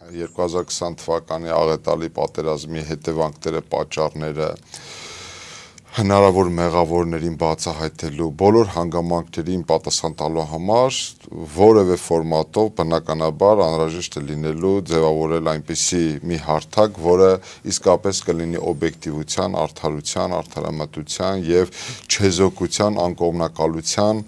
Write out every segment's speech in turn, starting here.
2020 թվականի աղետալի պատերազմի հետևանքները, պատճառները, հնարավոր մեղավորներին բացահայտելու բոլոր հանգամանքներին պատասխան տալու համար որևէ ֆորմատով բնականաբար անհրաժեշտ է լինելու ձևավորել այնպիսի մի հարթակ, որը իսկապես կլինի օբյեկտիվության, արդարության, արդարամտության եւ չեզոքության, անկողմնակալության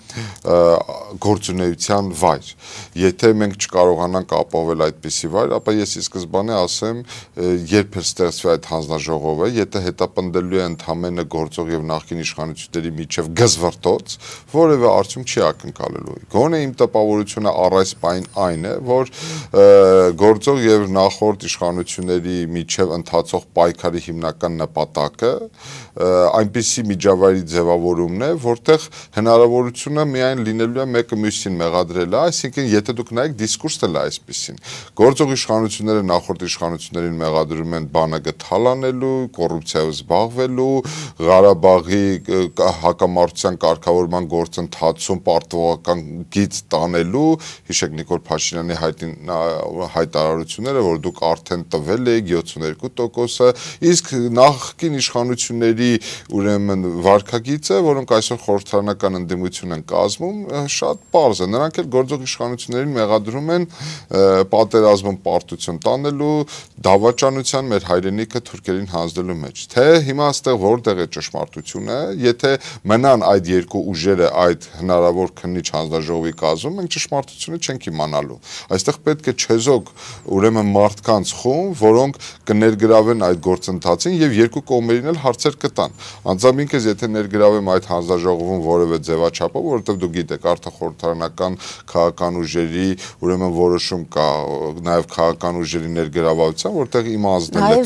գործունեության վայր։ Եթե մենք չկարողանանք ապահովել այդպիսի վայր, ապա ես ի սկզբանե ասեմ, երբ է ստեղծվի այդ հանձնաժողովը, եթե հետապնդելու է ընդհանրապես գործող եւ նախկին իշխանությունների միջև գզվռտոց, որևէ արդյունք չի ակնկալելու։ Գոնե իմ տպավորությունը առ այս պայն այն է, որ գործող եւ նախորդ իշխանությունների միջև ընթացող պայքարի հիմնական նպատակը այնպիսի միջավայրի ձևավորումն է, որտեղ հնարավորությունը միայն լինելու է մեկը մյուսին մեղադրելը, այսինքն եթե դուք նայեք դիսկուրսն էլ այսպեսին։ Գործող իշխանությունները նախորդ իշխանություններին մեղադրում են բանակը թալանելու, կոռուպցիայով զբաղվելու, Ղարաբաղի հակամարտության կարգավորման գործընթացում պարտավորական գիծ տանելու, հիշեք Նիկոլ Փաշինյանի հայտարարությունները, որ դուք արդեն տվել եք 72%-ը, իսկ նախկին իշխանությունների ուրեմն վարքագիծը, որոնք այսօր խորհրդարանական ընդդիմություն են կազմում, շատ պարզ է։ Նրանք էլ գործող իշխանություններին մեղադրում են պատերազմում պարտություն տանելու, դավաճանության մեր հայրենիքը թուրքերին հանձնելու մեջ։ Թե հիմա այստեղ որտեղ է ճշմարտությունը, եթե մնան այդ երկու ուժերը այդ հնարավոր քննիչ հանձնաժողովի կազմում, մենք ճշմարտությունը չենք իմանալու։ Այստեղ պետք է չեզոք ուրեմն մարդկանց խումբ, որոնք կներգրավեն այդ գործընթացին եւ երկու կողմերին էլ հարցեր կտան։ Անձամբ ինքս եթե ներգրավեմ այդ հանձնաժողովում որևէ ձևաչափով, որովհետեւ դուք գիտեք, արդեն խորհրդարանական քաղաքական ուժերի ուրեմն որոշում կա, նաեւ քաղաքական ուժերի ներգրավվածության, որտեղ իմ ազդել է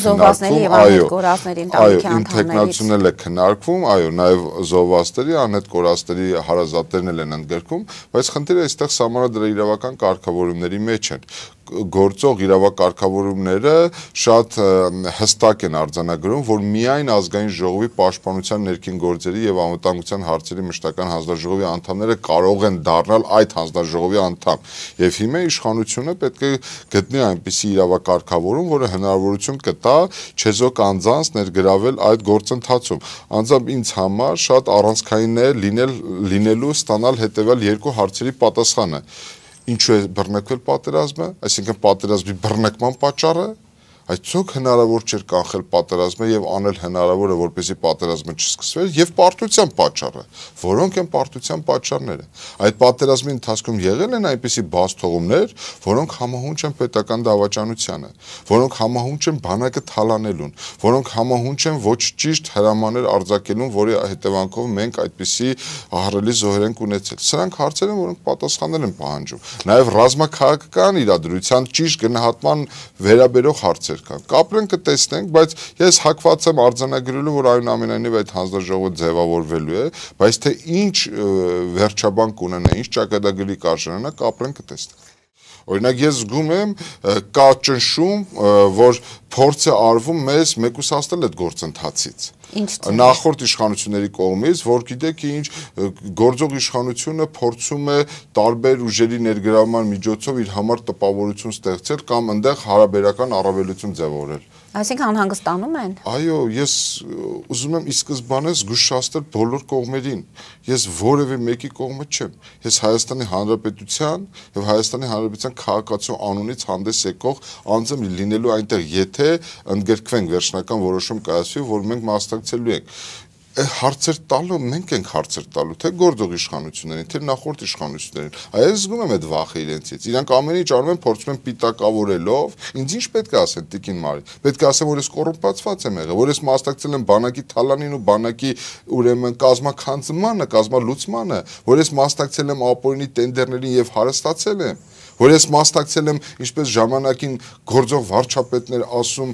քննարկվում, քննարկվում, այո, նաև զոհվածների, անհետ կորածների հարազատներն էլ են ընդգրկում, բայց խնդիրը այստեղ սահմանադրաիրավական կարգավորումների մեջ են։ Գործող իրավակարգավորումները շատ հստակ են արձանագրում, որ միայն ազգային ժողովի պաշտպանության ներքին գործերի եւ անվտանգության հարցերի մշտական հանձնաժողովի անդամները կարող են դառնալ այդ հանձնաժողովի անդամ։ Եվ հիմա իշխանությունը պետք է գտնի այնպիսի իրավակարգավորում, որը հնարավորություն կտա չեզոք անձանց ներգրավել այդ գործընթացում։ Անձամբ ինձ համար շատ առանցքային է լինելու ստանալ հետեւյալ երկու հարցերի պատասխանը։ Ինչու է բռնկվել պատերազմը, այսինքն պատերազմի բռնկման պատճառը, Այսօք հնարավոր չէր կանխել պատերազմը եւ անել հնարավորը, որպեսզի պատերազմը չսկսվեր եւ պարտության պատճառը, որոնք են պարտության պատճառները։ Այդ պատերազմի ընթացքում եղել են այնպիսի բացթողումներ, որոնք համահունչ են պետական դավաճանությանը, որոնք համահունչ են բանակը թալանելուն, որոնք համահունչ են ոչ ճիշտ հրամաններ արձակելուն, որի հետևանքով մենք այդպիսի ահռելի զոհեր ենք ունեցել։ Սրանք հարցեր են, որոնք պատասխաններ են պահանջում։ Նաեւ ռազմաքաղաքական իրադրության ճիշտ գնահատման վերաբերող հարցեր կապրենք կտեսնենք, բայց ես հակված եմ արձանագրելու, որ այնուամենայնիվ այդ հանձնաժողովը ձևավորվելու է, բայց թե ինչ վերջաբան կունենա, ինչ ճակատագրի կարժանանա, կապրենք կտեսնենք։ Օրինակ ես զգում եմ կա ճնշում, որ փորձ է արվում մեզ մեկուսացնել այդ գործընթացից։ Նախորդ իշխանությունների կողմից, որ գիտեք ինչ գործող իշխանությունը փորձում է տարբեր ուժերի ներգրավման միջոցով իր համար տպավորություն ստեղծել կամ այնտեղ հարաբերական առավելություն ձևավորել։ Այսինքն անհանգստանում են։ Այո, ես ուզում եմ ի սկզբանե զգուշացնել բոլոր կողմերին։ Ես որևէ մեկի կողմը չեմ։ Ես Հայաստանի Հանրապետության եւ Հայաստանի Հանրապետության քաղաքացու անունից հանդես եկող անձը լինելու այնտեղ, եթե ընդգրկվենք վերջնական որոշում կայացվի, որ մենք մասնակցելու ենք։ Հարցեր տալու մենք ենք հարցեր տալու, թե գործող իշխանություններին, թե նախորդ իշխանություններին։ Այս զգում եմ այդ վախը իրենցից։ Իրանք ամեն ինչ անում են, փորձում են պիտակավորելով։ Ինձ ինչ պետք է ասեն Տիկին Մարի։ Պետք է ասեմ, որ ես կոռումպացված եմ եղել, որ ես մասնակցել եմ բանակի թալանին ու բանակի ուրեմն կազմաքանձմանը, կազմալուծմանը, որ ես մասնակցել եմ ապօրինի տենդերներին եւ հարստացել եմ, որ ես մասնակցել եմ, ինչպես ժամանակին գործող վարչապետներ ասում,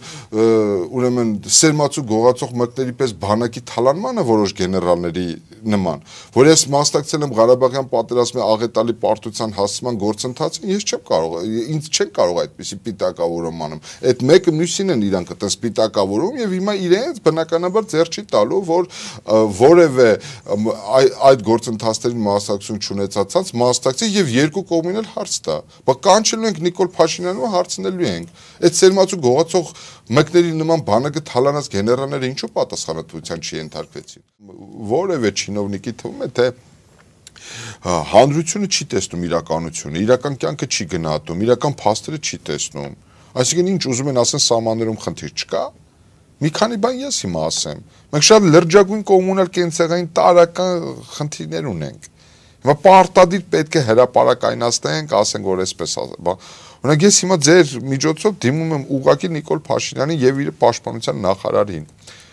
ուրեմն սերմացու գողացող մկների պես բանակի թալանմանը որոշ գեներալների նման, որ ես մասնակցել եմ Ղարաբաղյան պատերազմի աղետալի պարտության հասցման գործընթացին, ես չեմ կարող, ինձ չեն կարող այդպիսի պիտակավորում անեմ։ Այդ մեկը մյուսին են իրանք այդպես պիտակավորում եւ հիմա իրենց բնականաբար ձեռ չի տալու, որ որևէ այդ գործընթացներին մասնակցություն չունեցածած մասնակցի եւ երկու կողմին էլ հարց տա։ բայց կանչելու ենք Նիկոլ Փաշինյանին ու հարցնելու ենք, այդ սերմացու գողացող մկների նման բանակը թալանած գեներալները ինչու պատասխանատվության չենթարկվեցին։ Որևէ չինովնիկի թվում է, թե հանրությունը չի տեսնում իրականությունը, իրական կյանքը չի գնահատում, իրական փաստերը չի տեսնում։ Այսինքն ինչ ուզում են ասեն սահմաններում խնդիր չկա։ Մի քանի բան ես հիմա ասեմ։ Մենք շատ լրջագույն կոմունալ կենցաղային տարական խնդիրներ ունենք։ Հիմա պարտադիր պետք է հրապարակայնացնենք, ասենք որ այսպես օրինակ ես հիմա ձեր միջոցով դիմում եմ ուղղակի Նիկոլ Փաշինյանին եւ իր պաշտպանության նախարարին։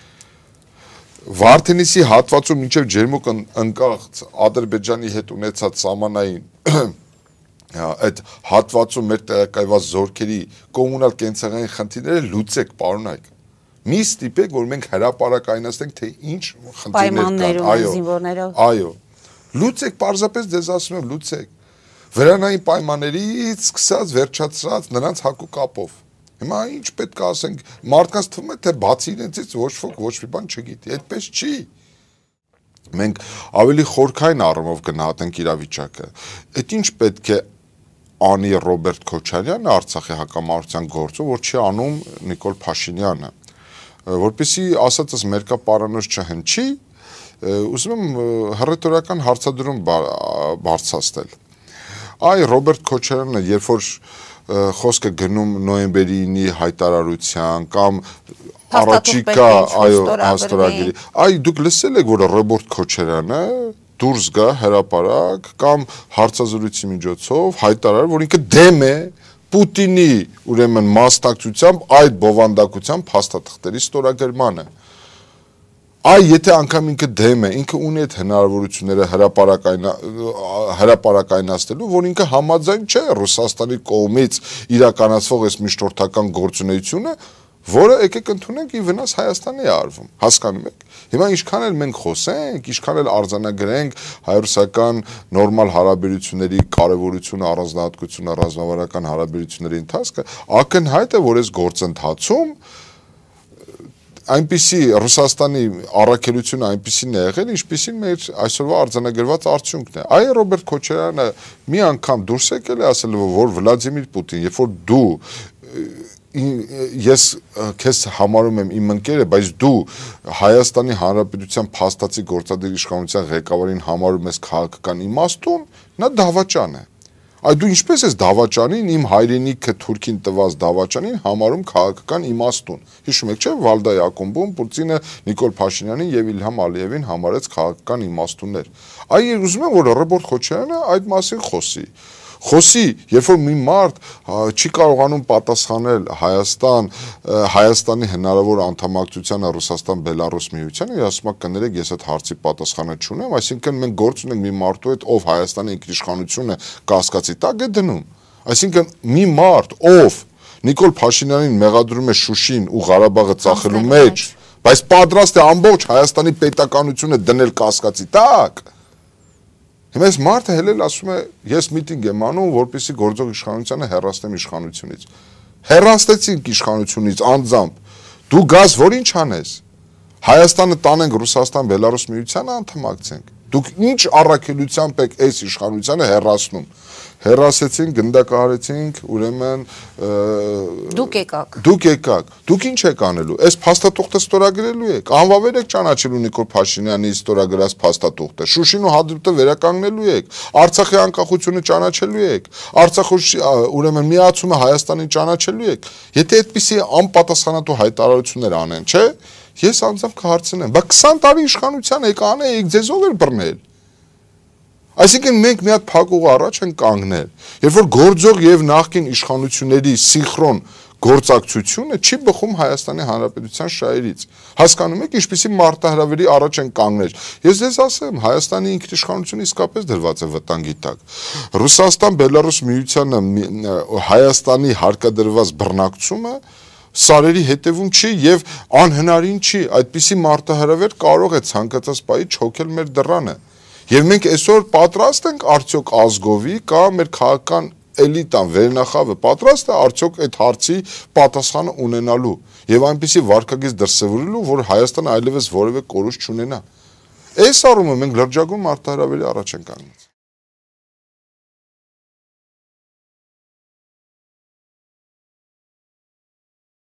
Վարդենիսի հատվածում մինչև ջերմուկ ընկած Ադրբեջանի հետ ունեցած սահմանային այդ հատվածում մեր տեղակայված զորքերի կոմունալ կենցաղային խնդիրները լուծեք, պարոնայք։ Մի ստիպեք, որ մենք հրապարակայնացնենք, թե ինչ խնդիրներ կան։ Այո։ Լուծեք, պարզապես ձեզ ասում եմ, լուծեք։ Վրանային պայմաններից սկսած վերջացած նրանց հակու կապով։ Հիմա ինչ պետք է ասենք, մարդկանց թվում է, թե բացի իրենցից ոչ ոք ոչ մի բան չգիտի, այդպես չի։ Մենք ավելի խորքային առումով գնահատենք իրավիճակը։ Այդ ինչ պետք է անի Ռոբերտ Քոչարյանը Արցախի հակամարտության գործում, որ չի անում Նիկոլ Փաշինյանը, որպեսզի ասածս մերկապարանոց չհնչի, ուզում եմ հռետորական հարցադրում բարձրացնել։ Այ Ռոբերտ Քոչարյանը, երբ որ խոսքը գնում նոյեմբերի 9-ի հայտարարության կամ առաջիկա ստորագրի, այ դուք լսել եք, որ Ռոբերտ Քոչարյանը դուրս գա հրապարակ կամ հարցազրույցի միջոցով հայտարար, որ ինքը դեմ է Պուտինի ուրեմն մասնակցությամբ այդ բովանդակության փաստաթղթերի ստորագրմանը։ Այ եթե անգամ ինքը դեմ է, ինքը ունի այդ հնարավորությունները հրապարակայնացնելու, որ ինքը համաձայն չէ Ռուսաստանի կողմից իրականացվող այս միջնորդական գործունեությունը, որը եկեք ընդունենք ի վնաս Հայաստանի է արվում, հասկանում եք։ Հիմա ինչքան էլ մենք խոսենք, ինչքան էլ արձանագրենք հայ-ռուսական նորմալ հարաբերությունների կարևորությունը, առանձնահատկությունը, ռազմավարական հարաբերությունների ընթացքը, ակնհայտ է, որ այս գործընթացում այնպիսի Ռուսաստանի առաքելությունը այնպիսին է եղել, ինչպիսին մեր այսօրվա արձանագրված արդյունքն է։ Այ Ռոբերտ Քոչարյանը մի անգամ դուրս եկել է ասել, որ Վլադիմիր Պուտին, երբ որ դու ես քեզ համարում եմ իմ ընկերը, բայց դու Հայաստանի Հանրապետության փաստացի գործադիր իշխանության ղեկավարին համարում ես քաղաքական իմաստուն, նա դավաճան է։ Այ դու ինչպես ես դավաճանին, իմ հայրենիքը Թուրքին տված դավաճանին համարում քաղաքական իմաստուն։ Հիշում եք, չէ՞, Վալդայի ակումբում Պուտինը Նիկոլ Փաշինյանին եւ Իլհամ Ալիևին համարեց քաղաքական իմաստուններ։ Այ ուզում եմ, որ Ռոբերտ Քոչարյանը այդ մասին խոսի, երբ որ մի մարդ չի կարողանում պատասխանել Հայաստանի հնարավոր անդամակցությանը Ռուսաստան-Բելարուս միությանը, ասում է կներեք, ես այդ հարցի պատասխանը չունեմ, այսինքն մենք գործ ունենք մի մարդու հետ, ով Հայաստանի ինքնիշխանությունը կասկածի տակ է դնում, այսինքն մի մարդ, ով Նիկոլ Փաշինյանին մեղադրում է Շուշին ու Ղարաբաղը ծախելու մեջ, բայց պատրաստ է ամբողջ Հայաստանի պետականությունը դնել կասկածի տակ։ Հիմա այս մարդը հելել ասում է, ես միտինգ եմ անում, որպեսզի գործող իշխանությանը հեռացնեմ իշխանությունից։ Հեռացնեցինք իշխանությունից անձամբ։ Դու գազ որ ինչ անես։ Հայաստանը տանենք Ռուսաստան-Բելարուս միությանը անդամակցենք։ Դուք ինչ առաքելությամբ եք այս իշխանությանը հեռացնում։ Հեռացեցինք, գնդակահարեցինք, ուրեմն դուք եկաք։ Դուք ինչ եք անելու։ Այս փաստաթուղթը ստորագրելու եք։ Անվավեր եք ճանաչելու Նիկոլ Փաշինյանի ստորագրած փաստաթուղթը։ Շուշին ու Հադրութը վերականգնելու եք։ Արցախի անկախությունը ճանաչելու եք։ Արցախի ուրեմն միացումը Հայաստանին ճանաչելու եք։ Եթե այդպիսի անպատասխանատու հայտարարություններ անեն, չէ՞, ես անձամբ կհարցնեմ, բայց 20 տարի իշխանության եք անեք, ձեզ ով էր բռնել։ Այսինքն մենք մի հատ փակ ուղ առաջ են կանգնել, երբ որ գործող եւ նախկին իշխանությունների սինխրոն գործակցությունը չի բխում Հայաստանի Հանրապետության շահերից։ Հասկանում եք, ինչպիսի մարտահրավերի առաջ են կանգնել։ Ես ձեզ ասեմ, Հայաստանի ինքնիշխանությունը իսկապես դրված է վտանգի տակ։ Ռուսաստան-Բելարուս միությանը Հայաստանի հարկադրված բռնակցումը սարերի հետևում չի եւ անհնարին չի, այդպիսի մարտահրավեր կարող է ցանկացած պահի չոքել մեր դռանը։ Եվ մենք այսօր պատրաստ ենք արդյոք ազգովի կամ մեր քաղաքական էլիտան վերնախավը պատրաստ է արդյոք այդ հարցի պատասխանը ունենալու եւ այնպիսի վարկագիծ դրսեւորելու, որ Հայաստանը այլևս որևէ կորուստ չունենա։ Այս առումով մենք լրջագույն մարտահրավերի առաջ ենք կանգնած։